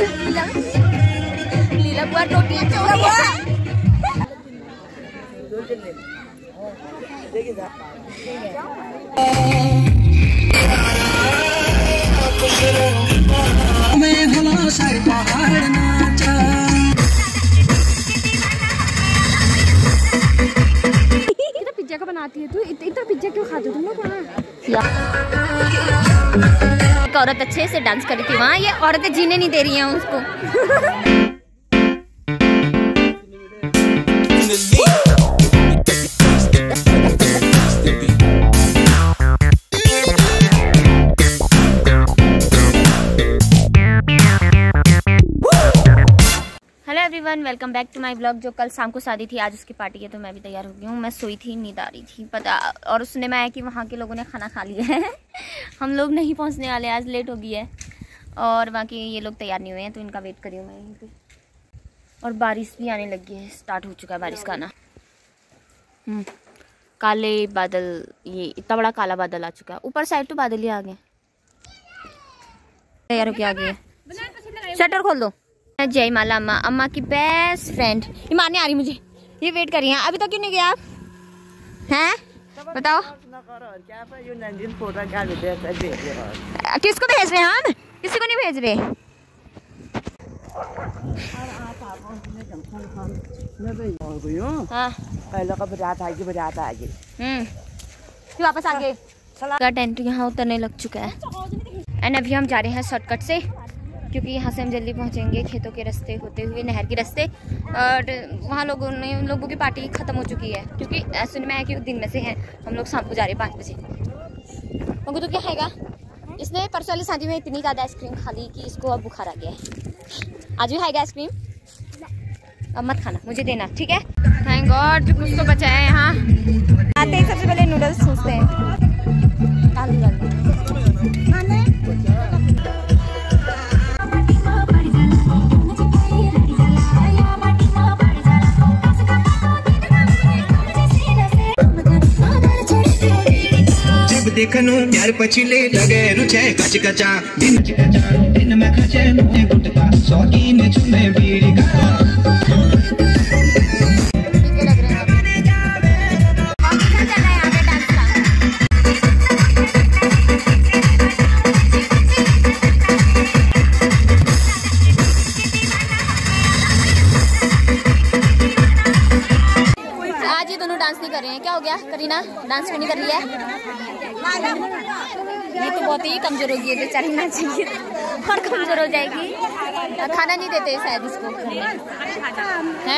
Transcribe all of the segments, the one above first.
लीला बुआ रोटियां चोर बुआ। पिज्जा का बनाती है तू, इतना पिज्जा क्यों खाते हो तुम लोग वहाँ? एक औरत अच्छे से डांस कर रही थी वहाँ, ये औरतें जीने नहीं दे रही हैं उसको। Everyone, welcome back to my blog. जो कल शाम को शादी थी, आज उसकी पार्टी है, तो मैं भी तैयार हो गई हूँ। मैं सोई थी, नींद आ रही थी पता, और सुनने में आया कि वहाँ के लोगों ने खाना खा लिया है। हम लोग नहीं पहुँचने वाले, आज लेट हो गई है, और बाकी ये लोग तैयार नहीं हुए हैं, तो इनका वेट करी हूँ मैं यहीं पे। और बारिश भी आने लगी है, स्टार्ट हो चुका है बारिश का आना। काले बादल, ये इतना बड़ा काला बादल आ चुका है, ऊपर साइड तो बादल ही आ गए। तैयार होके आ गए, शटर खोल दो। जय माला अम्मा, अम्मा की बेस्ट फ्रेंड। ये मारने आ रही मुझे, ये वेट कर रही हैं। अभी तक क्यों नहीं गया आप हैं? बताओ किसको भेज रहे हैं हम? किसी को नहीं भेज रहे। हाँ फिर वापस आ गए। टेंट यहाँ उतरने लग चुका है, एंड अभी हम जा रहे हैं शॉर्टकट से, क्योंकि यहाँ से हम जल्दी पहुँचेंगे खेतों के रास्ते होते हुए नहर के रास्ते। और वहाँ लोगों की पार्टी ख़त्म हो चुकी है, क्योंकि सुन में है कि दिन में से है। हम लोग शाम को जा रहे हैं 5 बजे। मगू तो क्या खाएगा? इसने परसों वाली शादी में इतनी ज़्यादा आइसक्रीम खा ली कि इसको अब बुखार आ गया है। आज भी खाएगा आइसक्रीम? अब मत खाना, मुझे देना, ठीक है? थैंक गॉड कुछ तो बचा है यहाँ। आते ही सबसे पहले नूडल्स सोचते हैं। देखनु प्यार पछिले लगे रुचे कच कचा दिन में खचे मुझे गुटका सौकी में चुमे बीड़ी का। आज ये दोनों डांस नहीं कर रहे हैं, क्या हो गया? करीना डांस क्यों नहीं कर रही है? ये तो बहुत ही कमजोर होगी, ये बेचारी नाचेगी और कमजोर हो जाएगी। खाना नहीं देते शायद इसको, हैं?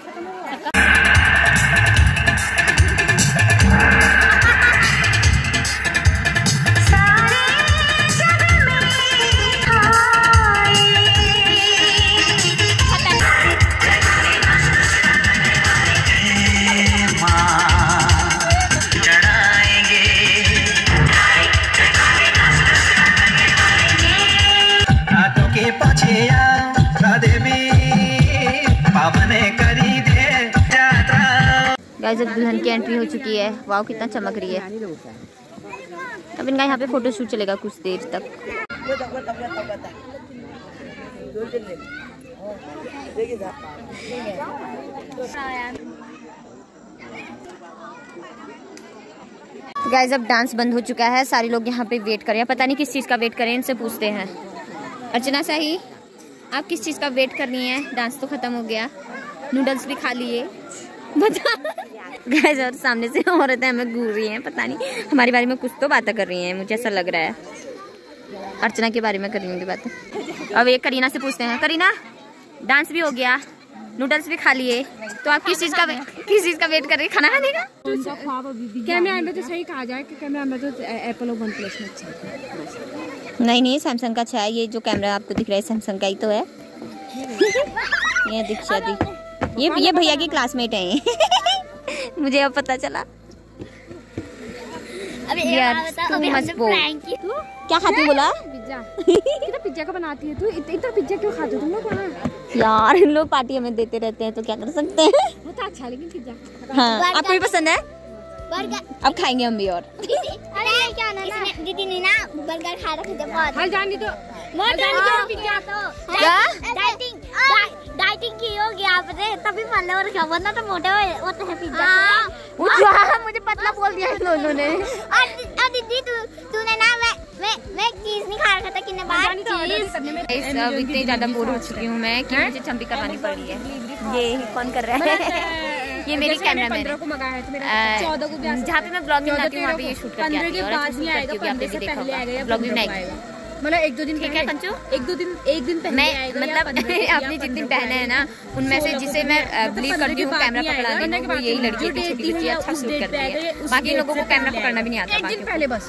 गाइस अब दुल्हन की एंट्री हो चुकी है। वाव कितना चमक रही है। अब इनका यहाँ पे फोटो शूट चलेगा कुछ देर तक। गाइस अब डांस बंद हो चुका है, सारे लोग यहाँ पे वेट कर रहे हैं। पता नहीं किस चीज़ का वेट करें, इनसे पूछते हैं। अर्चना शाही, आप किस चीज़ का वेट कर रही हैं? डांस तो खत्म हो गया, नूडल्स भी खा लिए, बता। गाइस और सामने से औरतें हमें घूर रही हैं, पता नहीं हमारे बारे में कुछ तो बातें कर रही हैं, मुझे ऐसा लग रहा है। अर्चना के बारे में कर रही होंगी बातें। अब एक करीना से पूछते हैं। करीना, डांस भी हो गया, नूडल्स भी खा लिए, तो आप किस चीज़ का वेट कर रही है? खाना खाने का? कैमरा में तो सही कहा जाए कि कैमरा में तो एप्पल और OnePlus में अच्छा है। नहीं सैमसंग का अच्छा है। ये जो कैमरा आपको दिख रहा है सैमसंग का ही तो है। ये दीक्षा दी, ये भैया की क्लासमेट है। मुझे अब पता चला। क्या खाती बोला? पिज्जा। कितना पिज्जा का बनाती है तू, इतना पिज्जा क्यों खाते हो तुम लोग वहाँ? यार इन लोग पार्टी हमें देते रहते हैं, तो क्या कर सकते हैं। वो तो अच्छा, लेकिन पिज्जा हाँ आपको भी पसंद है? अब खाएंगे हम भी। और दीदी ने ना बर्गर खा रखा था बहुत। जान दी तो पिज्जा तो क्या मान लो और क्या, वरना तो मोटे वो तो है पिज्जा। मुझे पतला बोल दिया इन दोनों ने। और दीदी तूने ना मैं चीज नहीं खा रखा था कि अब इतनी ज्यादा बोर हो चुकी हूँ मैं कि मुझे चंपी करवानी पड़ रही है। ये कौन कर रहा है? ये मेरी कैमरा मैन है। जहाँ पे मैं ब्लॉगिंग बनाती हूँ वहाँ पे ये शूट करके आती है और अच्छे शूट करती हूँ। आपने भी देखा होगा ब्लॉगिंग बनाएगी। मतलब एक दो दिन ठीक है कंचू, एक दिन पहले मैं मतलब अपनी जितनी बहनें हैं ना उनमें से जिसे मैं बिलीव करती हूँ कैमरा पकड़ाने में, वो यही लड़की है। छोटी बच्ची अच्छा शूट करती है, बाकी लोगों को कैमरा पकड़ना भी नहीं आता। एक दिन पहले बस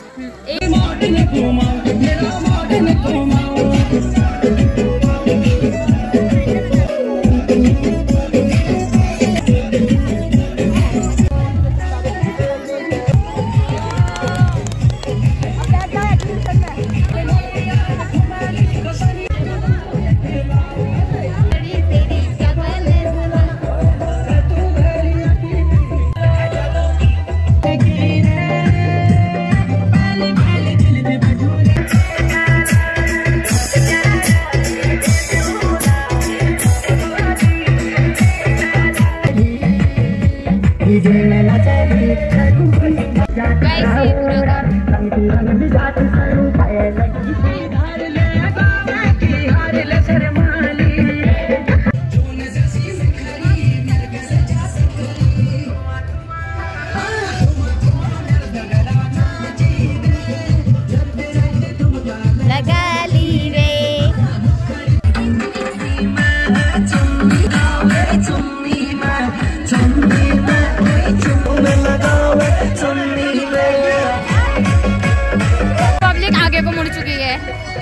पब्लिक आगे को मुड़ चुकी है।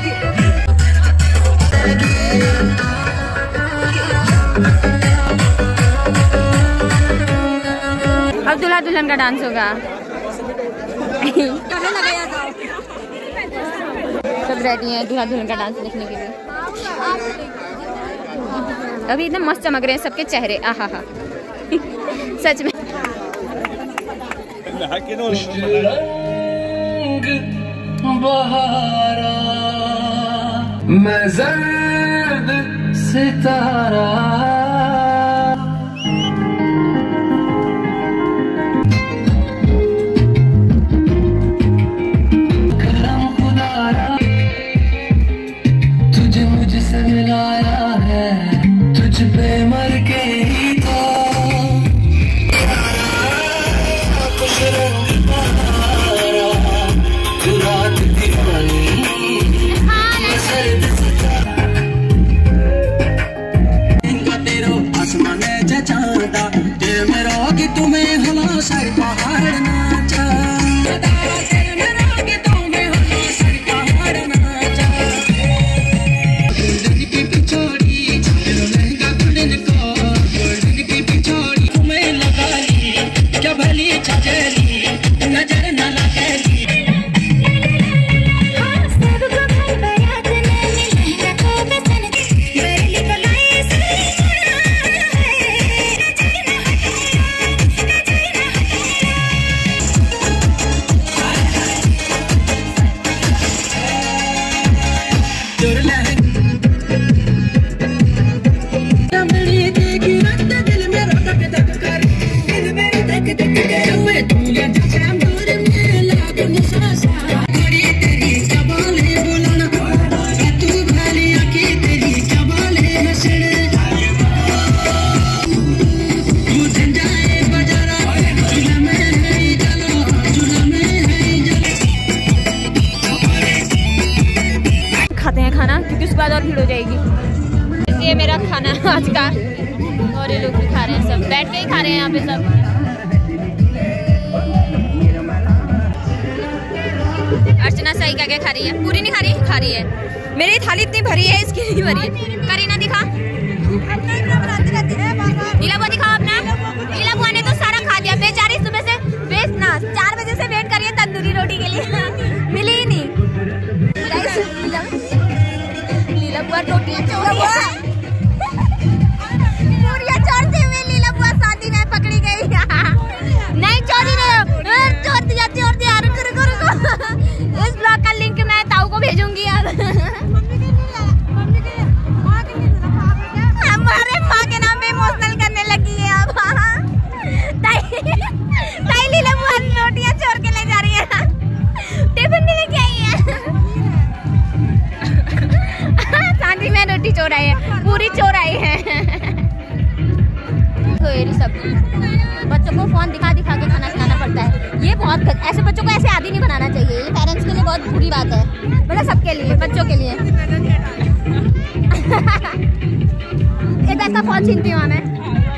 अब दूल्हा दुल्हन का डांस होगा। सब रेडी हैं दूल्हा दुल्हन का डांस देखने के लिए। अभी इतना मस्त चमक रहे हैं सबके चेहरे। आहा हा सच में। मैं ज़र्द सितारा करम खुदारा तुझे मुझसे मिलाया है, तुझ पे मर के ही था कुछ रंग बहारा, तू रात दीवानी तुम्हें हला सर पहाड़ नाचा गोल्डन की पिछोड़ी लहंगा दुल्हन को, गोल्डन की पिछोड़ी तुम्हें लगा ली क्या भली छजरी नजर न लगेगी। खाते हैं खाना क्योंकि उसके बाद और भीड़ हो जाएगी। ये मेरा खाना आज का और ये लोग भी खा रहे हैं, सब बैठ के ही खा रहे हैं यहाँ पे सब। अर्चना सही क्या खा रही है? पूरी नहीं खा रही, खा रही है। मेरी थाली इतनी भरी है इसकी नहीं भरी है। करीना दिखा, नीला बुआ दिखाओ अपना। नीला बुआ ने तो सारा खा दिया बेचारी, सुबह से वेस्ट ना 4 बजे से वेट करिए तंदूरी रोटी के लिए, मिली ही नहीं। लीला बुआ रोटियां पूरियां चोरते हुए लीला बुआ शादी में पकड़ी गई। नहीं चोरी नहीं, चोर दिया रुको। इस ब्लॉग का लिंक मैं ताऊ को भेजूंगी यार। हमारे माँ के नाम पे इमोशनल करने लगी है। हैं रोटी चोर आए हैं, पूरी चोर आए हैं। तो ये सब बच्चों को फोन दिखा दिखा के खाना खिलाना पड़ता है। ये बहुत ऐसे बच्चों को ऐसे आदी नहीं बनाना चाहिए। ये पेरेंट्स के लिए बहुत बुरी बात है, मतलब सबके लिए, बच्चों के लिए। एक इसका फोन छीनती हूँ मैं।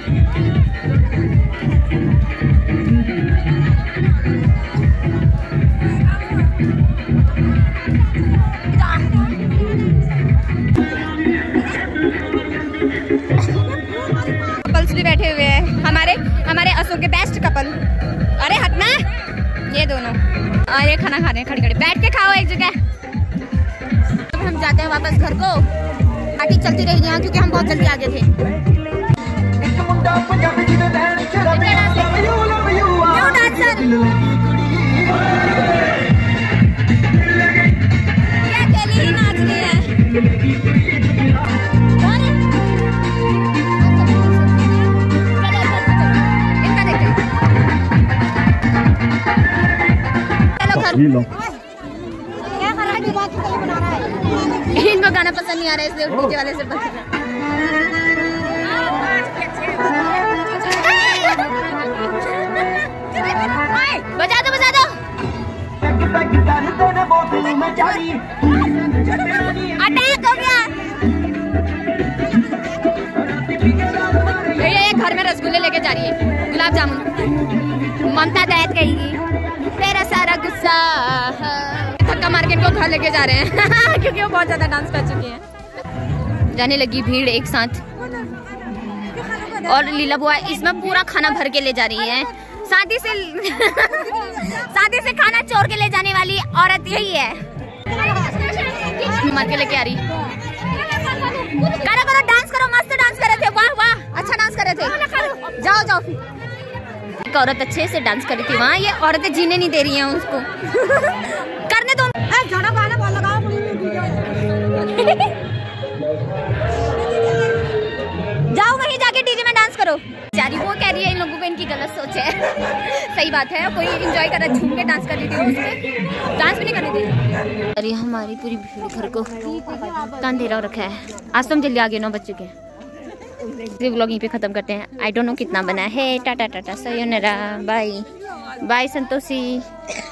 कपल्स भी बैठे हुए हैं, हमारे अशोक के बेस्ट कपल। अरे हटना, ये दोनों और ये खाना खा रहे हैं खड़ी खड़ी। बैठ के खाओ एक जगह। अब हम जाते हैं वापस घर को। पार्टी चलती रही यहाँ क्योंकि हम बहुत जल्दी आगे थे। क्या खाना की बात बना रहा है? इनको गाना पसंद नहीं आ रहा है, इसलिए डीजे वाले से बजा दो बजा दो। अटैक हो गया। ये घर में रसगुल्ले लेके जा रही है, गुलाब जामुन। ममता दैत कहेगी तेरा सारा गुस्सा। धक्का मार के इनको घर लेके जा रहे हैं क्योंकि वो बहुत ज्यादा डांस कर चुके हैं। जाने लगी भीड़ एक साथ, और लीला बुआ इसमें पूरा खाना भर के ले जा रही है। शादी से खाना चोर के ले जाने वाली औरत यही है। मार के लेके आ रही। करो करो, डांस करो, मस्त डांस कर रहे थे। वाह वाह, अच्छा डांस कर रहे थे। जाओ जाओ। एक औरत अच्छे से डांस कर रही थी वहाँ, ये औरतें जीने नहीं दे रही हैं उसको। करने दो। जाओ वहीं जाके डीजे में डांस करो। जारी वो कह रही है इन लोगों को इनकी गलत सोच है। सही बात है, कोई एंजॉय कर रहा है, झूम के डांस कर रही थी, उसके डांस भी नहीं करने दी। अरे हमारी पूरी भीड़ घर को अंधेरा रखा है। आज तो हम जल्दी आगे 9 बज चुके हैं। ये व्लॉग यहीं पे खत्म करते हैं। आई डोंट नो कितना बना है। टाटा टाटा, सयोनरा, बाय बाय संतोषी।